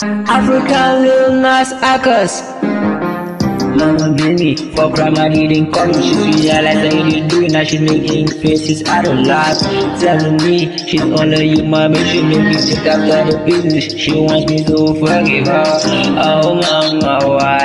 African Lil Nas X. Mama gave me for primary, didn't call me. She realized that you didn't do it, now she's making faces out of life. Telling me she's only you, mommy. She made me take after the business. She wants me to forgive her. Oh mama, why?